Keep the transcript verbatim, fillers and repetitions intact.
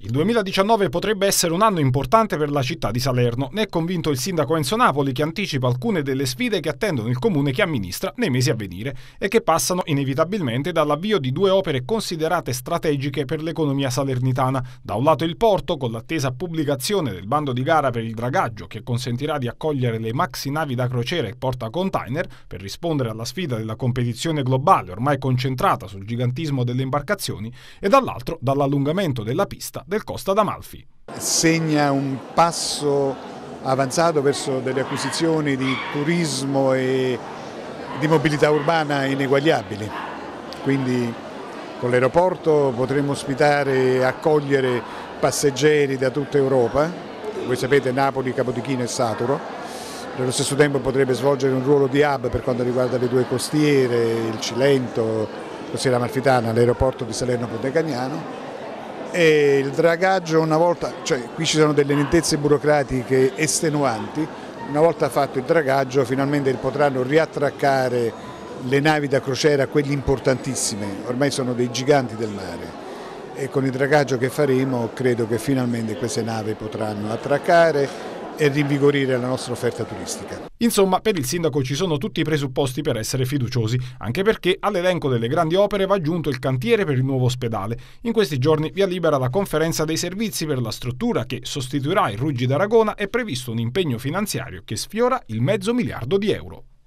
Il duemiladiciannove potrebbe essere un anno importante per la città di Salerno, ne è convinto il sindaco Enzo Napoli, che anticipa alcune delle sfide che attendono il comune che amministra nei mesi a venire e che passano inevitabilmente dall'avvio di due opere considerate strategiche per l'economia salernitana. Da un lato il porto, con l'attesa pubblicazione del bando di gara per il dragaggio che consentirà di accogliere le maxi navi da crociera e portacontainer per rispondere alla sfida della competizione globale ormai concentrata sul gigantismo delle imbarcazioni, e dall'altro dall'allungamento della pista del Costa d'Amalfi. Segna un passo avanzato verso delle acquisizioni di turismo e di mobilità urbana ineguagliabili, quindi con l'aeroporto potremo ospitare e accogliere passeggeri da tutta Europa. Voi sapete, Napoli, Capodichino e Saturo. Nello stesso tempo potrebbe svolgere un ruolo di hub per quanto riguarda le due costiere, il Cilento, Costiera Amalfitana, l'aeroporto di Salerno Ponte Cagnano. E il dragaggio, una volta, cioè qui ci sono delle lentezze burocratiche estenuanti, una volta fatto il dragaggio finalmente potranno riattraccare le navi da crociera, quelle importantissime, ormai sono dei giganti del mare, e con il dragaggio che faremo credo che finalmente queste navi potranno attraccare e rinvigorire la nostra offerta turistica. Insomma, per il sindaco ci sono tutti i presupposti per essere fiduciosi, anche perché all'elenco delle grandi opere va aggiunto il cantiere per il nuovo ospedale. In questi giorni via libera la conferenza dei servizi per la struttura che sostituirà il Ruggi d'Aragona, è previsto un impegno finanziario che sfiora il mezzo miliardo di euro.